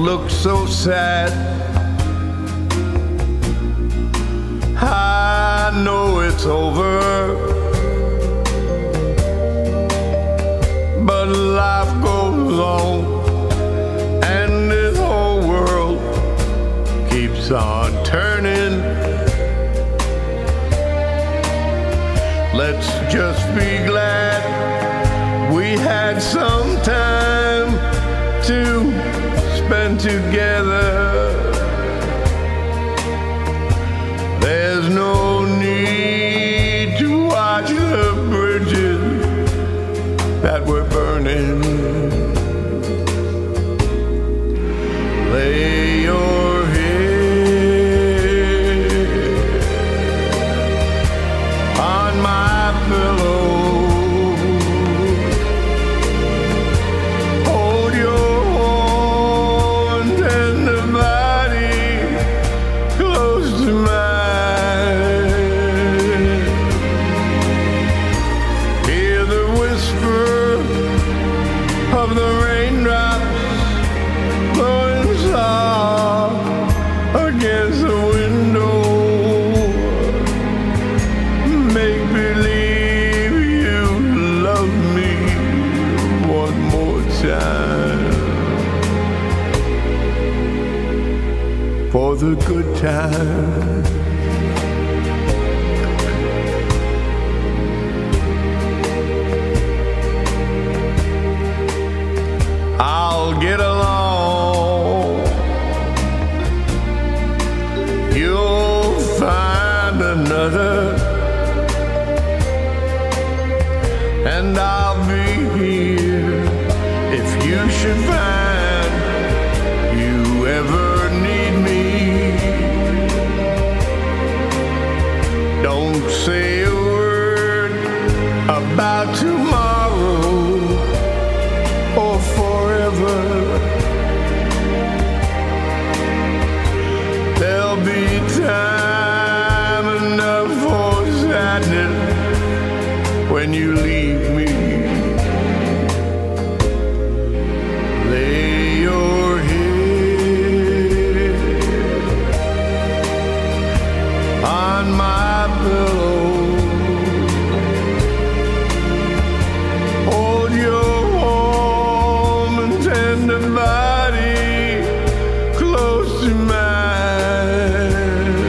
look so sad. I know it's over, but life goes on, and this whole world keeps on turning. Let's just be glad we had some time to spend together. There's no need to watch the bridges that we're burning. Lay your head on my pillow. Hold your warm, tender body close to mine. Hear the whisper of the raindrops blowing soft against the window. Make believe you love me one more time. For the good times. I'll get along. You'll find another, and I'll be here if you should find you ever need me. Don't say a word about tomorrow or forever. There'll be time enough for sadness when you leave me. Lay your head on my pillow. Hold your warm and tender body close to mine.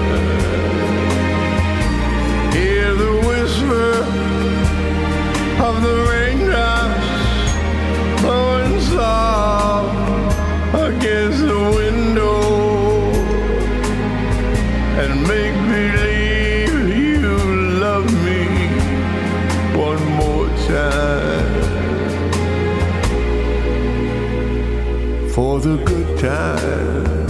Hear the whisper of the raindrops blowing soft against the window, and make believe you love me one more time. For the good times.